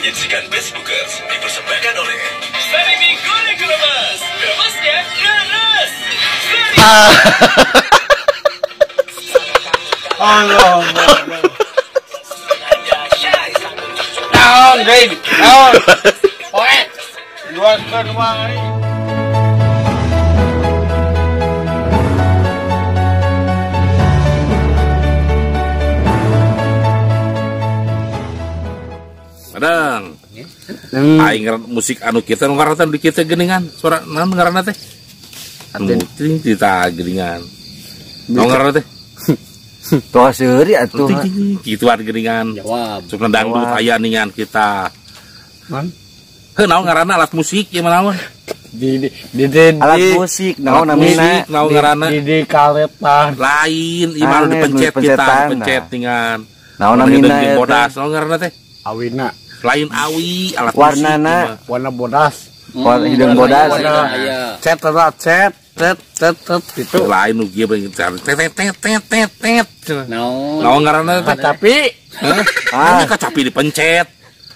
menyajikan Facebookers dipersembahkan oleh Sari Mie Goreng Kremes. Kremesnya keras. Naon, Ding? Naon? Oke. Luaskan uang ini. Kadang aing musik anu kita nu ngaratan di kita geuningan suara naon ngaranna teh anu ting kita geuningan naon ngaranna teh toa seuri atuh gituan geuningan Jawab. suka dangdut aya ningan kita Man. heuh naon ngaranna alat musik ieu mah naon Di alat musik naon namina naon ngaranna di kalepan. lain ieu mah dipencet kita dipencet ningan naon namina bodas naon ngaranna teh Awina. lain awi alat warnana Warna bodas. warna hidung bodas Cet itu. lain nu kieu tet Naon. naon ngaranna teh Tapi ini kacapi dipencet.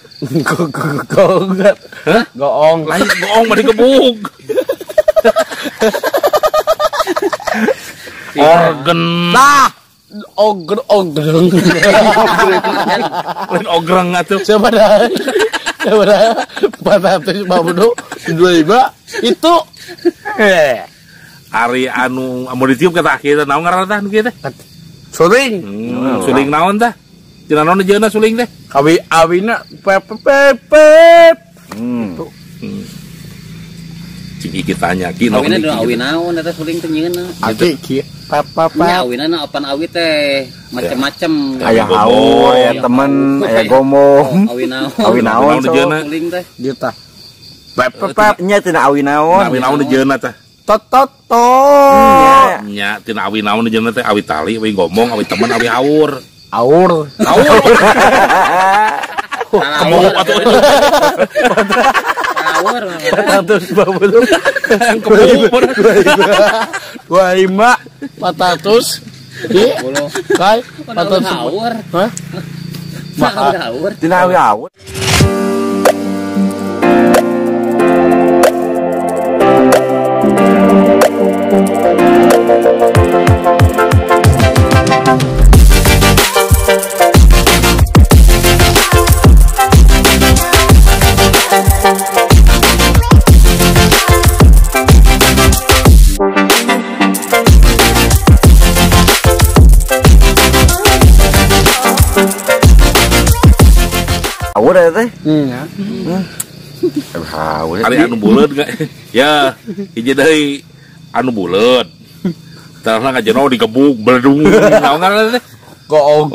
goong. Lain goong mah digebuk. Organ. Nah, ogreng. Lain ogreng atuh. Siapa dah? 452 itu. Ari anu mau ditiup kata kita naon ngaranna tah nu kieu teh? Suling. Suling naon tah? Cenah naon jeuna suling teh? Awina pep. Cigi kitanya ki naon. Awina do awin naon eta suling teh nyieunna. Ati kieu pep. Ya awina apan awit teh macem-macem. aya haur aya temen aya gomong Awin awi naon jeuna? suling teh. Dieu tah. pep nya tina awi naon Awi naon jeuna teh? Tot. Nya tina awi naon jeuna teh? Awi tali, awi gomong, awi temen, awi haur. Aur. Haur. Kemuk atuh. Awur. 450. Kemuk. 25 400 di kai 400 awur. Hah? Mahal awur. tina awi awut awut ya teh Ya. awut Ari anu buleut ga? Ya, hiji deui anu buleut. Terusna ka jero digebuk bledung. Naon ngaranna teh? Goong.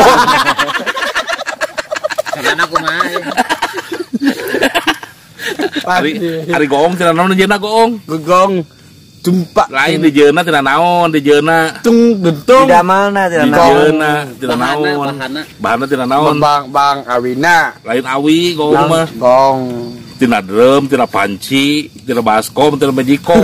Karena aku mah. Ari goong tina naon jeuna goong? Gogong. Jumpa Lain di jeuna tina naon, di jeuna. tung dentung. tidak mana Di tidak naon jeuna tina naon. Bahanna tina naon. Bang Awina. Lain awi goong mah. Gong. Tina drum, tina panci, tina baskom, tina magicom.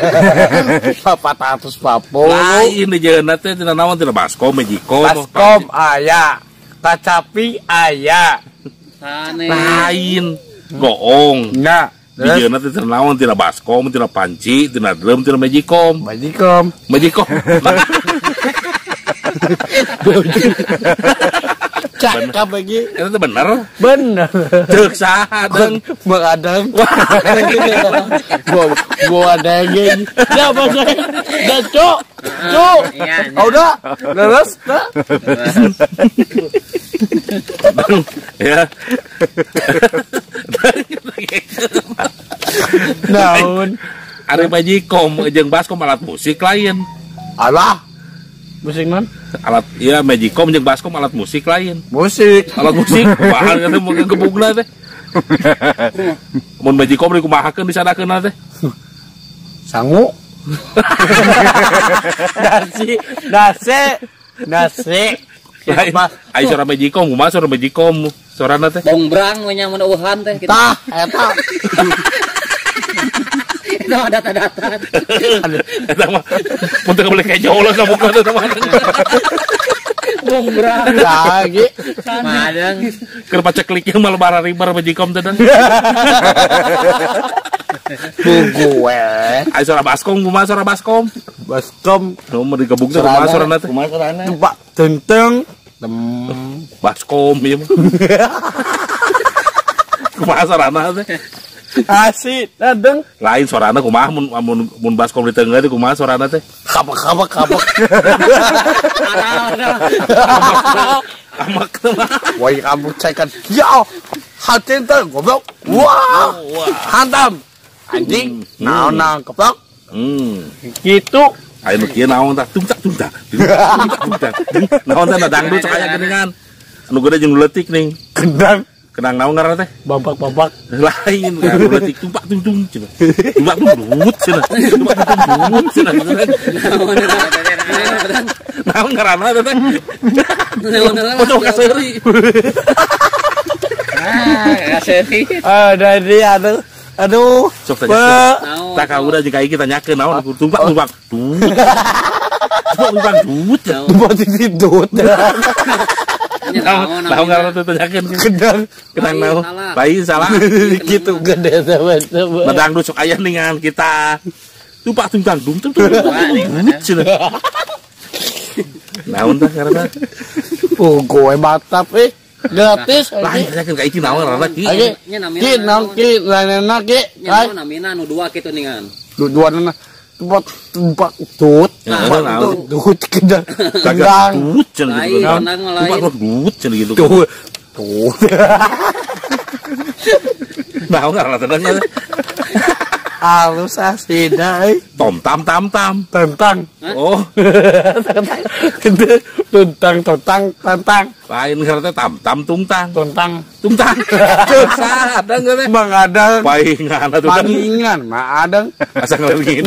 440. Lain di jeuna teh tina naon, tina baskom, magicom. Baskom aya. Kacapi aya. Sane. Lain goong. Nah, Di jeuna teh tina naon, tina baskom, tina panci, tina drum, tina magicom. Bajikom. Magicom. Cakap lagi. Itu bener. Bener. Ceuk saha deung. Mengadang. Gua ada yang ya bos. Dan cok. Udah. Terus. Ya. Naon. Ari magicom jeung baskom alat musik lain. Alah. Musik non? Alat ya magicom jeung baskom alat musik lain. Musik. Alat musik bahan kata mau gebugna teh. Mun magicom di kumahakeun disadakeun teh. Sangu. Nasi. Ai suara magicom, kumaha suara magicom? Suarana teh. Bongbrang we nya mun eueuhan teh kita. Tah, eta. Itu data-data. Eta mah mun teu boleh kejo lah kamu ka teh mah. Gombrang. Lagi. Madang. Keur paceklik yang malah bararibar bajikom teh dan. Gue. Ayo suara baskom kumaha suara baskom. Baskom. Nomor digabung teh kumaha suarana teh. Kumaha sorana? Coba tenteng. Baskom ieu mah. Kumaha suarana teh. Asik, dadeng. Lain suarana kumaha mun baskom di tengah teh kumaha suarana teh. Kabak. Amak teh mah. Woi kamu cekan. Ya, hati teh goblok. Wah, hantam. Anjing, naon keplok. Gitu. Ayo nu kieu naon tah tungtak. Naon teh dangdut sok aya geuningan. Anu gede jeung leutik ning. Kenang naon ngaranna teh? Babak. Lain anu leutik tumpak tung cenah. Tumpak tung cenah. Naon ngaranna teh? Foto kaseuri. Kasih. Dari aduh. Sok tanya. Tak ka urang jeung ka kita nyakeun naon tumpak. Tumpak cenah. Buat tidut. Tahu ngaranna teh nyakeun. Kenang naon? Lain salah. Gitu gede sama-sama. Medang sok aya ningan kita. Tumpak cenah. Naon tah ngaranna? Gue batap gratis. Lain nyakeun ka iki naon ngaranna ki? Ki lainna ki. Nya namina nu dua kitu ningan. Duana tumpak tut. Tut kedang. Dut cenah gitu. Tumpak dut cenah gitu. Tut. Naon ngaranna teh? Halus asida Tom-tam. tentang. Oh, tentang. lain ngaranna teh tam-tam tungtang. Tentang. Sadang teh. Bang ada Paingan atuh. paningan mah ada. Asa ngaleungin.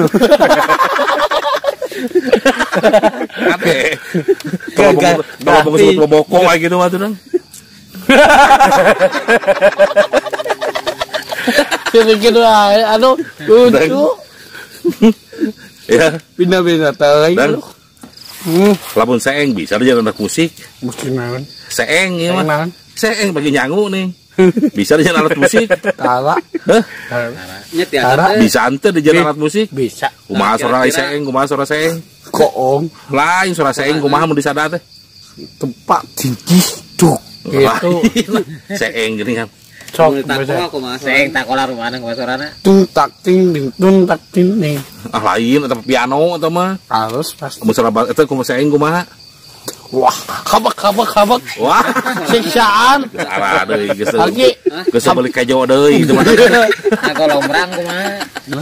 Ate. Kalau mau sebut bokong lagi gitu mah tuh dong. Kira-kira aduh lucu. Ya, Pindah-pindah teh. dan lamun seeng bisa aja anak musik. Mungkin naon. Seeng ieu mah. Naon? Seeng bagi nyangu nih. Bisa aja alat musik. Tala. Heh, Nya tiasa teh. bisa ante di alat musik. Bisa. Kumaha suara kira-kira. seeng, kumaha suara seeng. Koong Lain suara seeng kumaha mun disada teh. tempat tinggi duk. Gitu. Lain. Seeng geuning kan. Sok Takola kumaha. Seng takola rumana kumaha sorana. tung tak ting ding tung tak ting ding. Ah lain atau piano atau mah. Halus pasti. Mun suara eta kumaha seeng kumaha. Wah, kabak. Wah, Siksaan. arah deui geus. Lagi. Geus balik ka Jawa deui itu mah. Ngagolombrang kumaha.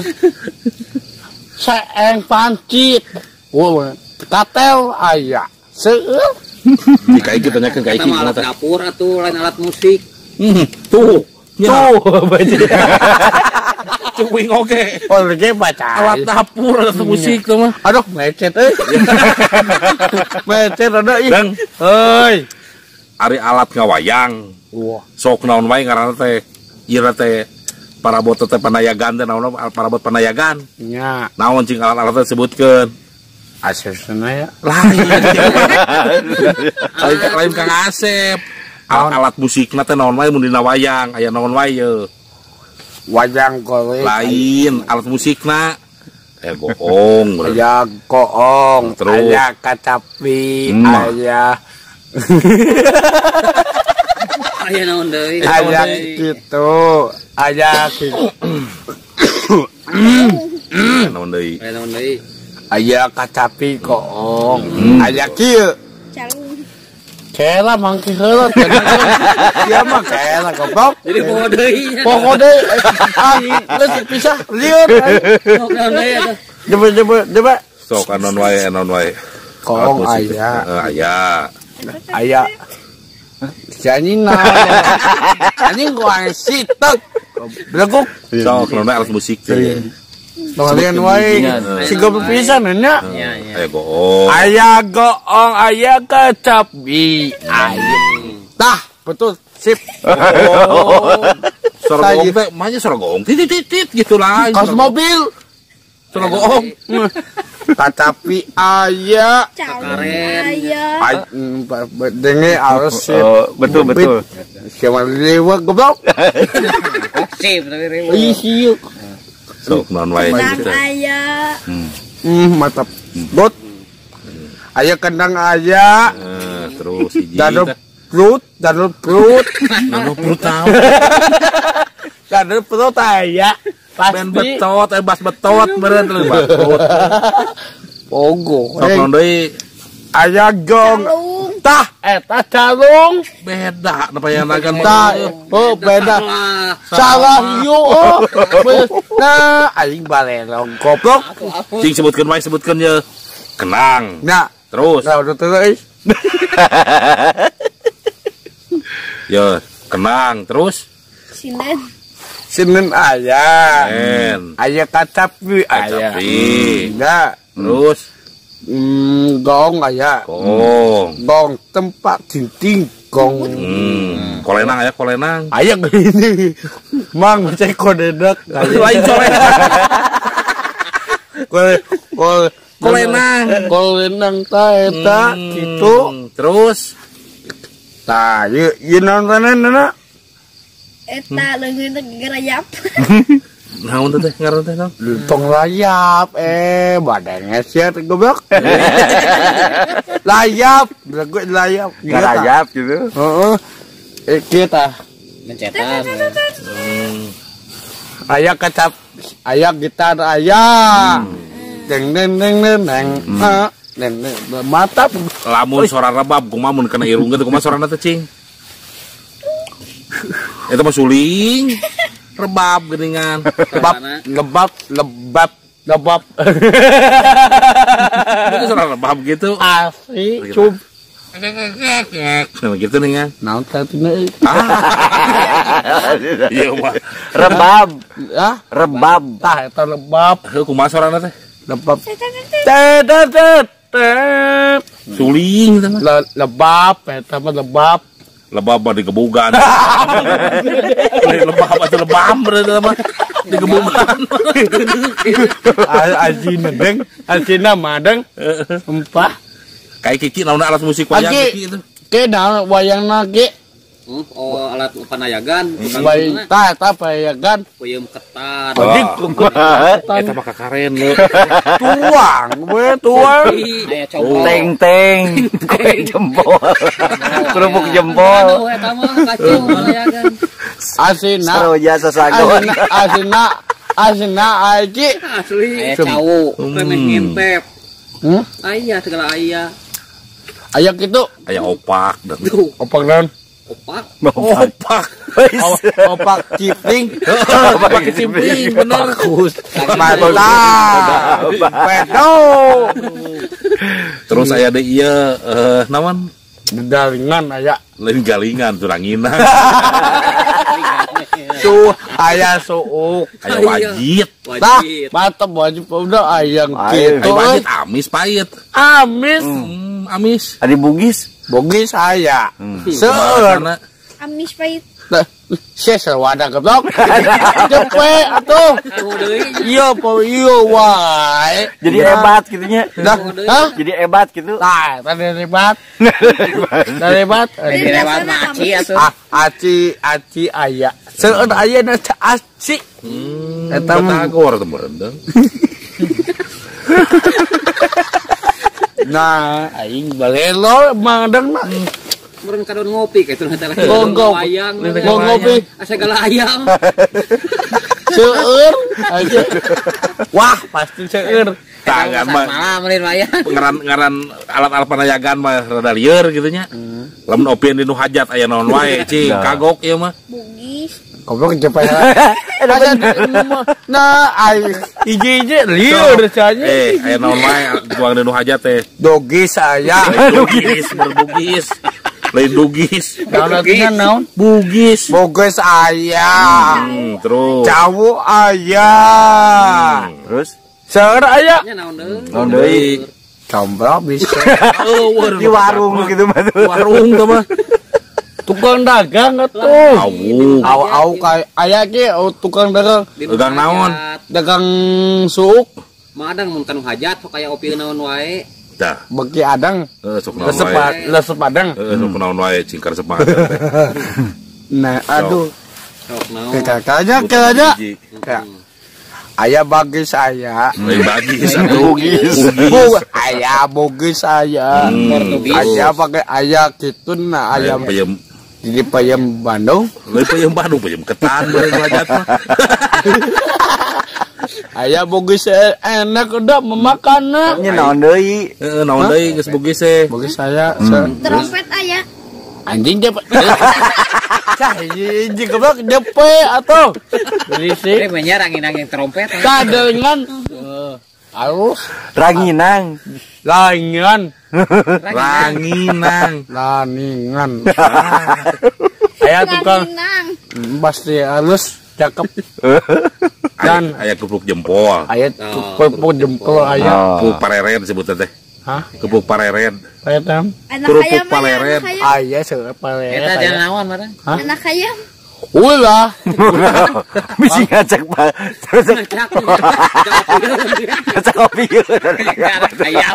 Seeng pancit. Wah, katel aya. Seueur. Jika kita tanyakan ka Eta iki mah kumaha alat teh. dapur atuh lain alat musik. Tuh. Tuh, baca. Cuing oke. Oh, lagi baca. Alat dapur alat musik tuh mah. Aduh, mecet Mecet ada ih. Dan Heuy. ari alat ngawayang. Wah, Sok naon wae ngaranna teh. Ieu teh parabot teh panayagan teh naon parabot panayagan. nya Naon cing alat-alat teh sebutkeun. asesna ya. Lain. Lain Kang Asep. Alat musikna teh naon wae mun dina wayang, aya naon wae ye. Wajang kowe. Lain alat musikna goong. Aya koong, Terus. aya kacapi, aya Aya naon deui? aya gitu, aya gitu. Naon deui? Aya naon deui? Aya kacapi koong, aya kieu. Kela mangki heula teh. Ieu mah kela goblok. Jadi poho deui. Pokok deh, geus pisah, lieur. Sok naon deui atuh. Coba. Sok naon wae naon wae. Koong Alat musik. aya. Aya. Aya. Janji naon. Anjing gua sitek. Beleguk. Sok naon wae alat musik teh. Kalian wae siga pisan nya. Aya goong. Aya goong, aya kacapi. Aya. Tah, betul. Sip. Oh. Suara goong teh, mah suara goong. Tit gitu lah. Kos mobil. Sudah goong. Tetapi aya denge harus Betul. siapa lewat goblok. Sip tapi rewo. Iya. Sok non wae gitu. Mantap. Bot. Aya kendang aya. Terus hiji. Dadar perut. Nano perut tahu. Dadar perut aya. Ben betot, bas betot meureun teh betot. Pogo. Sok non deui Aya gong. Tah eta calung. beda napayangan Tah. Oh beda. Salah ieu. Nah aing balelong goblok. Cing sebutkeun ye. Kenang. Nah, Terus udah euy. ya kenang terus Sinen aya. en Aya kacapi aya. capi Nah, terus gong aya. Gong tempat dinding gong. kolenang ya kolenang Aya gini. Mang cek kodedak. lain kolenang Kolenang ta eta kitu. terus Tah, ieu nontonan Eta leungeun teh gerayap. naon teh ngaran teh naon tong layap badannya siat goblok. Layap, gue layap. Garayap gitu. Heeh. Kita Mencetan. aya kecap, aya gitar aya. Deng deng deng deng deng. Mantap. lamun suara rebab kumaha mun kana irung teh kumaha suarana teh cing eta mah suling rebab geuningan Lebab. itu suara rebab gitu Asli, cub. nah gitu ningan Naon tatina euy? iya mah Rebab. Ah, Rebab. tah eta lebab. heuh kumaha suarana teh Lebab. Tet. suling teh mah Lebab, eta mah lebab. lebab mah digebugan lebab atau lebam berarti mah digebugan Azina deng, azina madeng. Empah. kayak Kiki naon alat musik wayang Kiki itu Ke naon wayang nage. Oh, alat panayagan. Bayi tah payagan. Peuyeum ketan. eta mah kakaren lu Tuang, tuang. Aya coba. Teng. Kue jempol. Kerupuk jempol. Eta mah kacau panayagan. Asina, Saroja sasagon. asina aji. Asli. Aya cau. Remeh ngintep. Aya segala aya. Ayak itu aya opak dan opak naon? Opak. opak Opak cipling. opak kecimpring bener Mantap. Pedo. terus aya deui ieu naon Dalingan aya. lain galingan turanginan Aya suuk. aya wajit Tah, Wajib. mantap wajib udah ayang Ayo. gitu. aya wajit amis pahit Amis. amis Ada bugis. Bogis aya. Seueur. Kumaha Amis pahit. Sia wadah goblok. Cepe atuh. Iya po iya wae. Jadi hebat gitunya. Dah, hah? Jadi hebat gitu. Tah, tadi hebat. Tadi hebat. Lewat maci atuh. Aci aya. Seueur aya na aci. eta batagor teh berenang Nah, aing balelo mandang na. Meureun kadon ngopi ka itu teh lagi Ngonggo. wayang. Ngopi. Segala ayam. Seueur aja. Wah, pasti seueur. tangan mah Malam meureun wayang. ngaran alat-alat panayagan mah rada lieur gitu nya lamun opieun di nu hajat aya naon wae cing kagok ieu mah Bugis. Goblok cepet. Nah, ai ije lieur cenah. aya naon wae tuang di nu hajat teh Dogi saya. dugis berbugis lain dugis Naon? bugis Bogis aya. terus Cawu aya. Terus Seueur aya. Nya naon deui? naon deui Combro bisa. di warung gitu mah tuh. warung teh mah Tukang dagang atuh. awu Au kayak aya ge tukang dagang dagang naon dagang suuk. Madang mun kanu hajat sok aya opi naon wae. Dah. Beki adang. Sok naon wae. Lesep adang. Sok naon wae cingkar sepat. Nah, aduh. Sok naon. Kakaknya kayaknya. Ayah bagi saya. Bagi satu. Ayah bagi saya. Ayah pakai ayah gitu nah ayam. Jadi payam Bandung. Payam Bandung, payam ketan bareng hajat mah. Ayah bogi saya enak udah memakannya. Nya naon deui? Heeh, naon deui geus bogi se. Bogi saya. Trompet ayah. Anjing jep. Cah anjing goblok jepe atuh. Berisik. Ini angin-angin trompet. Kadengan. Alus Ranginang. laingan. Laningan. Ayah tukang Nang. pasti halus cakep. Dan Aya kupluk jempol. ayah pupuk jempol ayah. Kupluk pareret sebutna teh. Hah? Kupluk pareret. Ayah tam. Anak Kerupuk ayam paleret. anak ayam. Ayah sepalet. Kita jangan lawan marah. Anak ayam. Ulah. Bisi ngajak Pak. Terus ngajak kopi. Ayam.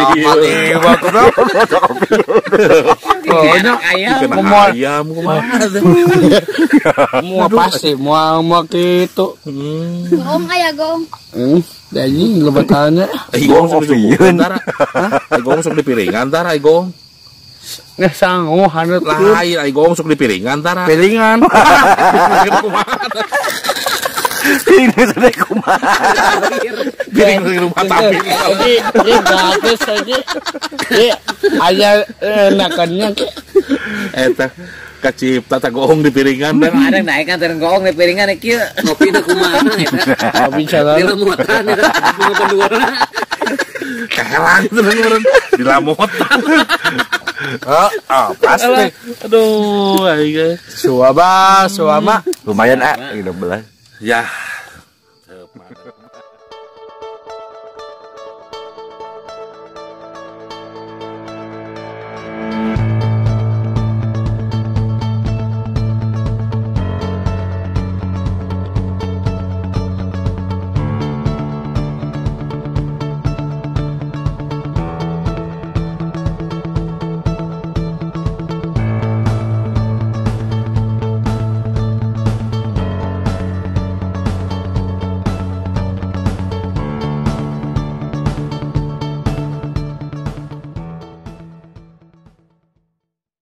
Ayam. Kena ayam kumaha teh. Mua pasti mua gitu. Gong ayah gong. Jadi lebatannya. Igong sok dipieun tara. Igong sok dipiringan tara igong. Nggak sanggup hanut Lain igong sok dipiringan tara. piringan. Ini sudah kumaha. Piring di rumah tapi. Jadi gratis aja. Jadi ayah enakannya Eta kacipta tagong di piringan dan Ada naik kan terenggoong di piringan kieu. Kopi teh kumaha eta. bicara. Di lamutan eta mau penduana. kehelang terus meureun di lamotan. Pasti. Aduh, aing Suama. Lumayan ah, 16. ya